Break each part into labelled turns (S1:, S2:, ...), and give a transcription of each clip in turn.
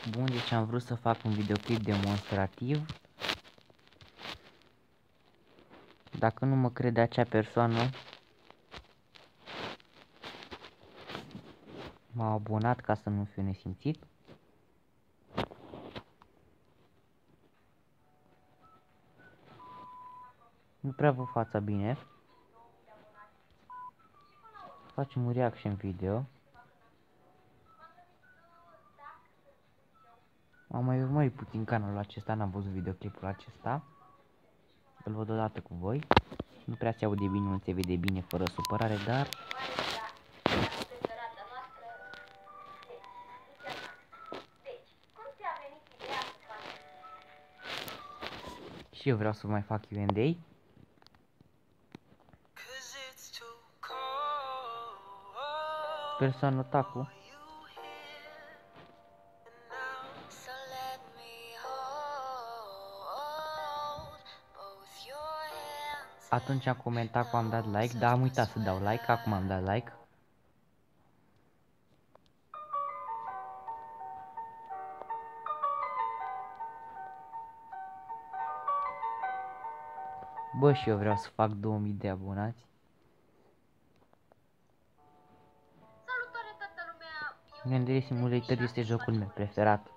S1: Bun, deci am vrut să fac un videoclip demonstrativ. Dacă nu mă crede acea persoană, m-a abonat ca să nu fiu nesimțit. Nu prea văd fața bine. Facem un reaction video. Am mai urmărit puțin canalul acesta, n-am văzut videoclipul acesta. Îl văd odată cu voi. Nu prea se aude bine, nu se vede bine fără supărare, dar și eu vreau să mai fac Q&A. Persoană Tacu. Atunci am comentat că am dat like, dar am uitat să dau like, acum am dat like. Bă, și eu vreau să fac 2000 de abonați. Yandere Simulator este jocul meu preferat.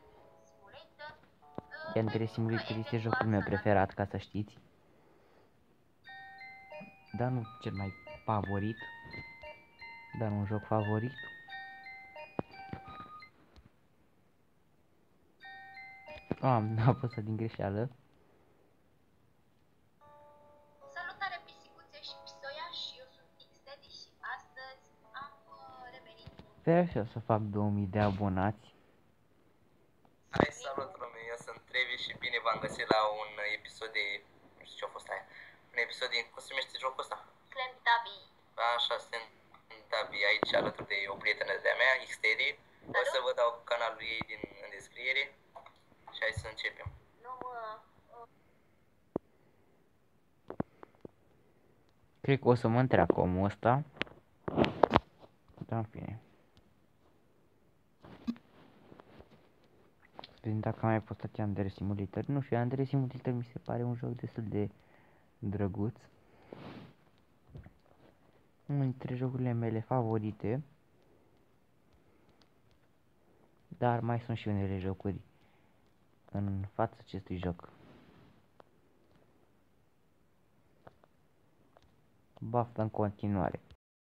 S1: Yandere Simulator este jocul meu preferat, ca să știți. Dar nu cel mai favorit, dar un joc favorit. Am apăsat din greșeală.
S2: Salutare pisicuțe și pisoiași, eu sunt XTEDdy și astăzi am revenit.
S1: Vreau și eu să fac 2000 de abonați.
S3: Hai, salut lume, eu sunt Trevi și bine v-am găsit la un episod de... nu știu ce a fost aia. Un episod din... cum se numește jocul ăsta?
S2: Slam Dabby.
S3: Așa, Slam Dabby, aici alături de o prietenă de-a mea, XTEDdy. O să vă dau canalul ei în descriere și hai să începem.
S1: Cred că o să mă întreacă omul ăsta. Da, în fine. Vedem dacă am mai postat Yandere Simulator. Nu știu, Yandere Simulator mi se pare un joc destul de drăguț. Unul dintre jocurile mele favorite. Dar mai sunt și unele jocuri în fața acestui joc. Baftă în continuare.